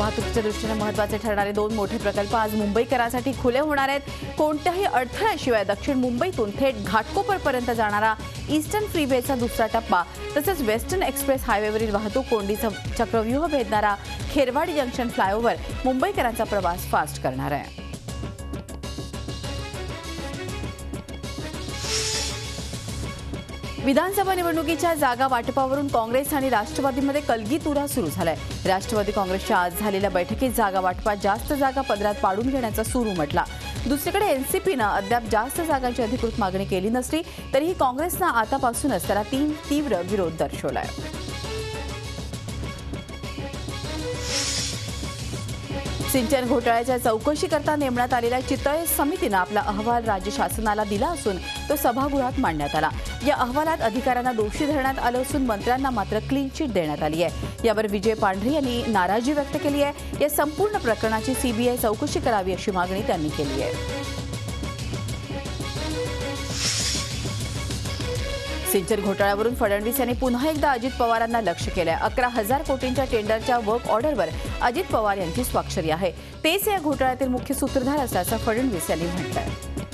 वाहतुकीच्या दृष्टीने महत्त्वाचे ठरणारे 2 मोठे प्रकल्प आज मुंबईकरांसाठी खुले होणार आहेत। कोणत्याही अडथळ्याशिवाय दक्षिण मुंबईतून थेट घाटकोपरपर्यंत जाणारा ईस्टर्न फ्रीवेचा दुसरा टप्पा तसेच वेस्टर्न एक्सप्रेस हायवेवरील वाहतूक कोंडीचा चक्रव्यूह भेदणारा खेरवाडी जंक्शन फ्लायओव्हर मुंबईकरांचा प्रवास फास्ट करणार आहे। विधानसभा निवडणुकीच्या जागा वाटपावरून काँग्रेस आणि राष्ट्रवादीमध्ये कलगीतुरा सुरू झालाय। राष्ट्रवादी काँग्रेसच्या आज झालेल्या बैठकीत जागा वाटपात जास्त जागा पदरात पाडून घेण्याचा सूर उमटला। दुसरीकडे एनसीपीनं अद्याप जास्त जागांची अधिकृत मागणी केली नसली तरीही काँग्रेसनं आतापासूनच त्याला तीव्र विरोध दर्शवलाय। सिंचन घोटाळ्याच्या चौकशीकरता नेमण्यात आलेल्या चितळे समितीनं आपला अहवाल राज्य शासनाला दिला असून तो सभागृहात मांडण्यात आला। या अहवालात अधिकाऱ्यांना दोषी धरण्यात आलं असून मंत्र्यांना मात्र क्लीन चिट देण्यात आली आहे। यावर विजय पांढरे यांनी नाराजी व्यक्त केली आहे। या संपूर्ण प्रकरणाची सीबीआय चौकशी करावी अशी मागणी त्यांनी केली आहे। सिंचन घोटाळ्यावरून फडणवीस यांनी पुन्हा एकदा अजित पवारांना लक्ष्य केलंय। 11,000 कोटींच्या टेंडरच्या वर्क ऑर्डरवर अजित पवार यांची स्वाक्षरी आहे। तेच या घोटाळ्यातील मुख्य सूत्रधार असल्याचं फडणवीस यांनी म्हटलंय।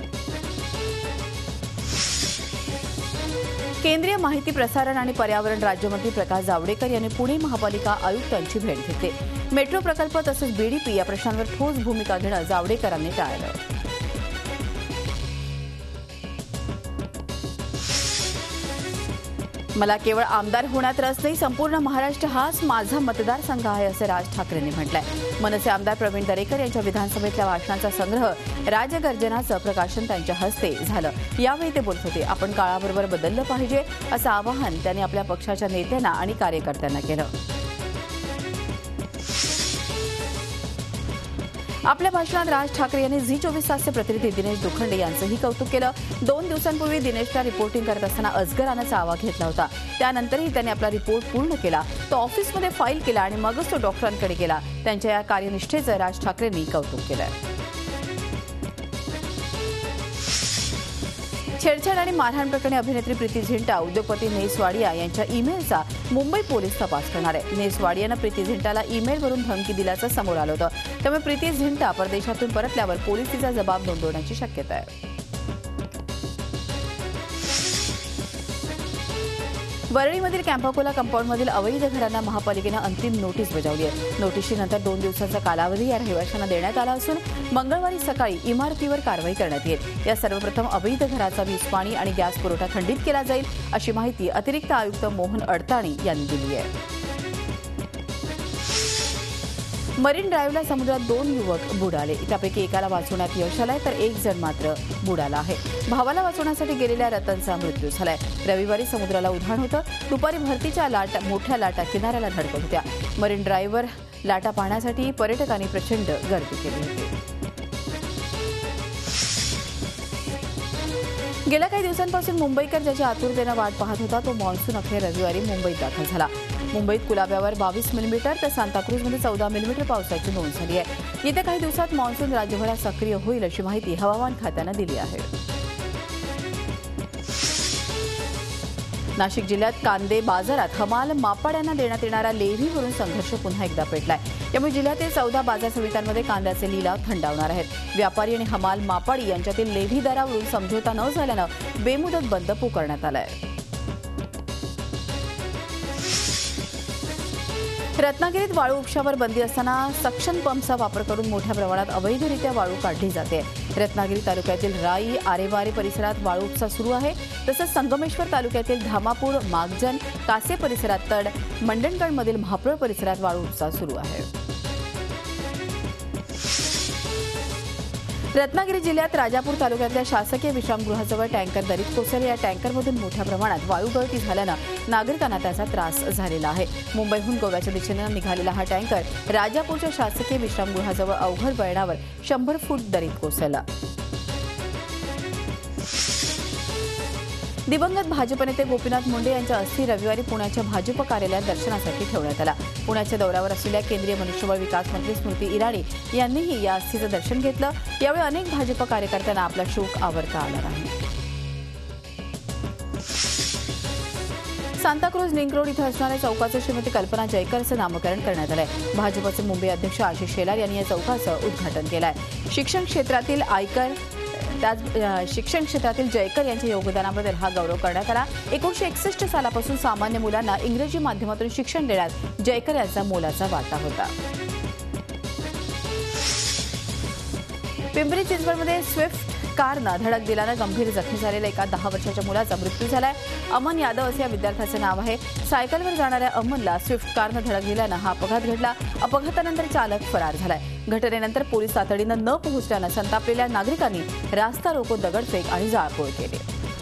केंद्रीय माहिती प्रसारण आणि पर्यावरण राज्यमंत्री प्रकाश जावडेकर यांनी पुणे महापालिका आयुक्तांची भेट घेतली। मेट्रो प्रकल्प तसंच बीडीपी या प्रश्नांवर ठोस भूमिका घेणं जावडेकरांनी टाळलं। मला केवळ आमदार होण्यात रस नाही, संपूर्ण महाराष्ट्र हाच माझा मतदारसंघ आहे असं राज ठाकरेंनी म्हटलंय। मनसे आमदार प्रवीण दरेकर यांच्या विधानसभेतल्या भाषणाचा संग्रह राजगर्जनाचं प्रकाशन त्यांच्या हस्ते झालं। यावेळी ते बोलत होते। आपण काळाबरोबर बदललं पाहिजे असं आवाहन त्यांनी आपल्या पक्षाच्या नेत्यांना आणि कार्यकर्त्यांना केलं। आपल्या भाषणात राज ठाकरे यांनी झी24 तासचे प्रतिनिधी दिनेश दुखंडे यांचंही कौतुक केलं। 2 दिवसांपूर्वी दिनेशला रिपोर्टिंग करत असताना अजगर आण्याचा आवा घेतला होता। त्यानंतरही त्यांनी आपला रिपोर्ट पूर्ण केला, तो ऑफिसमध्ये फाईल केला आणि मगच तो डॉक्टरांकडे गेला। त्यांच्या या कार्यनिष्ठेचं राज ठाकरेंनी कौतुक केलं। छेडछाड आणि मारहाण प्रकरणी अभिनेत्री प्रीती झिंटा उद्योगपती नेस वाडिया यांच्या ईमेलचा मुंबई पोलीस तपास करणार आहे। नेस वाडियानं प्रीती झिंटाला ईमेलवरून धमकी दिल्याचं समोर आलं होतं। त्यामुळे प्रीती झिंटा परदेशातून परतल्यावर पोलीस तिचा जबाब नोंदवण्याची शक्यता आहे। वरळीमधील कॅम्पाकोला कंपाऊंडमधील अवैध घरांना महापालिकेनं अंतिम नोटीस बजावली आहे। नोटीशीनंतर 2 दिवसाचा कालावधी या रहिवाशांना देण्यात आला असून मंगळवारी सकाळी इमारतीवर कारवाई करण्यात येईल। या सर्वप्रथम अवैध घराचा वीज पाणी आणि गॅस पुरवठा खंडित केला जाईल अशी माहिती अतिरिक्त आयुक्त मोहन अडताणी यांनी दिली आहे। मरीन ड्राईव्हला समुद्रात 2 युवक बुडाले। त्यापैकी एकाला वाचवण्यात यश आलंय तर एक जण मात्र बुडाला आहे। भावाला वाचवण्यासाठी गेलेल्या रतनचा मृत्यू झालाय। रविवारी समुद्राला उधाण होतं। दुपारी भरतीच्या मोठ्या लाटा किनाऱ्याला धडकत होत्या। मरीन ड्राईव्हवर लाटा पाहण्यासाठी पर्यटकांनी प्रचंड गर्दी केली होती। गेल्या काही दिवसांपासून मुंबईकर ज्याच्या आतुरतेनं वाट पाहत होता तो मान्सून अखेर रविवारी मुंबईत दाखल झाला। मुंबईत कुलाब्यावर 22 मिलीमीटर तर सांताक्रूजमध्ये 14 मिलीमीटर पावसाची नोंद झाली आहे। येत्या काही दिवसात मान्सून राज्यभरात सक्रिय होईल अशी माहिती हवामान खात्यानं दिली आहे। नाशिक जिल्ह्यात कांदे बाजारात हमाल मापाड्यांना देण्यात येणारा लेव्हीवरून संघर्ष पुन्हा एकदा पेटलाय। त्यामुळे जिल्ह्यातील 14 बाजार समित्यांमध्ये कांद्याचे लिलाव थंडावणार आहेत। व्यापारी आणि हमाल मापाडी यांच्यातील लेव्ही दरावरून समझोता न झाल्यानं बेमुदत बंद पुकारण्यात आलाय। रत्नागिरीत वाळू उपशावर बंदी असताना सक्शन पंपचा वापर करून मोठ्या प्रमाणात अवैधरित्या वाळू काढली जाते। रत्नागिरी तालुक्यातील राई आरेवारे परिसरात वाळू उपसा सुरू आहे। तसंच संगमेश्वर तालुक्यातील धामापूर मागजन कासे परिसरात तड मंडणगडमधील महापळ परिसरात वाळू उपसा सुरू आहे। रत्नागिरी जिल्ह्यात राजापूर तालुक्यातल्या शासकीय विश्रामगृहाजवळ टँकर दरीत कोसळले। या टँकरमधून मोठ्या प्रमाणात वाळू गळती झाल्यानं नागरिकांना त्याचा त्रास झालेला आहे। मुंबईहून गोव्याच्या दिशेनं निघालेला हा टँकर राजापूरच्या शासकीय विश्रामगृहाजवळ अवघड वळणावर 100 फूट दरीत कोसळला। दिवंगत भाजप नेते गोपीनाथ मुंडे यांच्या अस्थी रविवारी पुण्याच्या भाजप कार्यालयात दर्शनासाठी ठेवण्यात आला। पुण्याच्या दौऱ्यावर असलेल्या केंद्रीय मनुष्यबळ विकास मंत्री स्मृती इराणी यांनीही या अस्थीचं दर्शन घेतलं। यावेळी अनेक भाजप कार्यकर्त्यांना आपला शोक आवरता आला नाही। सांताक्रूज लिंक रोड इथं असणाऱ्या चौकाचं श्रीमती कल्पना जयकर असं नामकरण करण्यात आलंय। भाजपचे मुंबई अध्यक्ष आशिष शेलार यांनी या चौकाचं उद्घाटन केलंय। शिक्षण क्षेत्रातील जयकर यांच्या योगदानाबद्दल हा गौरव करण्यात आला। 1961 सालापासून सामान्य मुलांना इंग्रजी माध्यमातून शिक्षण देण्यात जयकर यांचा मोलाचा वाटा होता। पिंपरी चिंचवडमध्ये स्विफ्ट कारनं धडक दिल्यानं गंभीर जखमी झालेल्या एका 10 वर्षाच्या मुलाचा मृत्यू झालाय। अमन यादव असे या विद्यार्थ्याचं नाव आहे। सायकलवर जाणाऱ्या अमनला स्विफ्ट कारनं धडक दिल्यानं हा अपघात घडला। अपघातानंतर चालक फरार झालाय। घटनेनंतर पोलीस तातडीनं न पोहोचल्यानं संतापलेल्या नागरिकांनी रास्ता रोको, दगडफेक आणि जाळपोळ केली।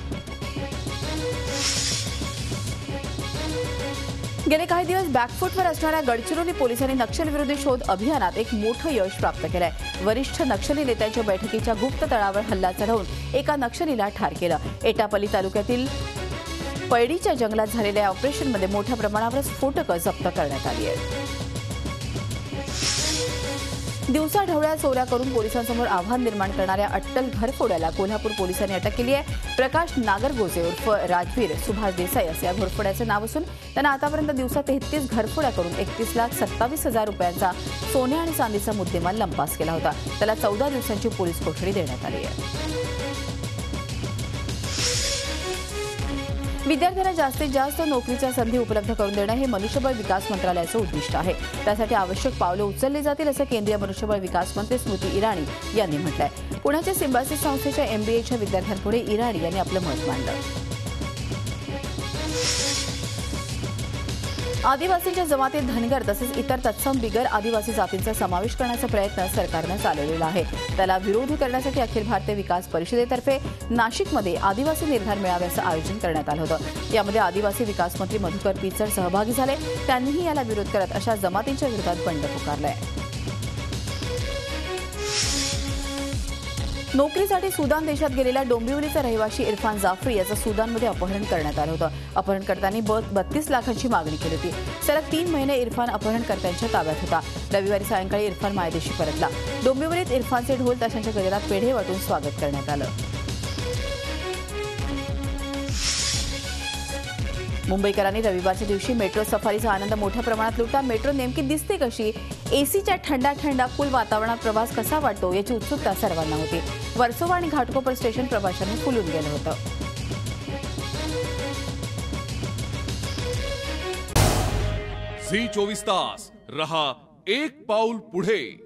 गेले काही दिवस बॅकफूटवर असणाऱ्या गडचिरोली पोलिसांनी नक्षलविरोधी शोध अभियानात एक मोठं यश प्राप्त केलंय। वरिष्ठ नक्षली नेत्यांच्या बैठकीच्या गुप्त तळावर हल्ला चढवून एका नक्षलीला ठार केलं। एटापल्ली तालुक्यातील पैडीच्या जंगलात झालेल्या या ऑपरेशनमध्ये मोठ्या प्रमाणावर स्फोटकं जप्त करण्यात आली आहेत। दिवसाढवळ्या चोऱ्या करून पोलिसांसमोर आव्हान निर्माण करणाऱ्या अट्टल घरफोड्याला कोल्हापूर पोलिसांनी अटक केली आहे। प्रकाश नागरगोजे उर्फ राजवीर सुभाष देसाई असं या घरफोड्याचं नाव असून त्यांना आतापर्यंत दिवसा 33 घरफोड्या करून 31,27,000 रुपयांचा सोने आणि चांदीचा मुद्देमाल लंपास केला होता। त्याला 14 दिवसांची पोलीस कोठडी देण्यात आली आहे। विद्यार्थ्यांना जास्तीत जास्त नोकरीच्या संधी उपलब्ध करून देणं हे मनुष्यबळ विकास मंत्रालयाचं उद्दिष्ट आहे। त्यासाठी आवश्यक पावलं उचलली जातील असं केंद्रीय मनुष्यबळ विकास मंत्री स्मृती इराणी यांनी म्हटलंय। पुण्याच्या सिम्बायोसिस संस्थेच्या MBAच्या विद्यार्थ्यांपुढे इराणी यांनी आपलं मत मांडलं। आदिवासींच्या जमातीत धनगर तसेच इतर तत्सम बिगर आदिवासी जातींचा समावेश करण्याचा प्रयत्न सरकारनं चालवलेला आहे। त्याला विरोध करण्यासाठी अखिल भारतीय विकास परिषदेतर्फे नाशिकमध्ये आदिवासी निर्धार मेळाव्याचं आयोजन करण्यात आलं होतं। यामध्ये आदिवासी विकास मंत्री मधुकर पिचड सहभागी झाले। त्यांनीही याला विरोध करत अशा जमातींच्या विरोधात बंड पुकारलाय। नोकरीसाठी सुदान देशात गेलेला डोंबिवलीचा रहिवासी इरफान जाफरी याचं सुदानमध्ये अपहरण करण्यात आलं होतं। अपहरणकर्त्यांनी 32 लाखांची मागणी केली होती। सलग 3 महिने इरफान अपहरणकर्त्यांच्या ताब्यात होता। रविवारी सायंकाळी इरफान मायदेशी परतला। डोंबिवलीत इरफानचे ढोल ताशांच्या गजरात पेढे वाटून स्वागत करण्यात आलं। मुंबईकरांनी रविवारच्या दिवशी मेट्रो सफारीचा आनंद मोठ्या प्रमाणात लुटला। मेट्रो नेमकी दिसते कशी, एसीच्या थंडा कूल वातावरणात प्रवास कसा वाटतो याची उत्सुकता सर्वांना होती। वर्सोवा आणि घाटकोपर स्टेशन प्रवाशांनी फुलून गेलं होतं। झी 24 तास रहा एक पाऊल पुढे।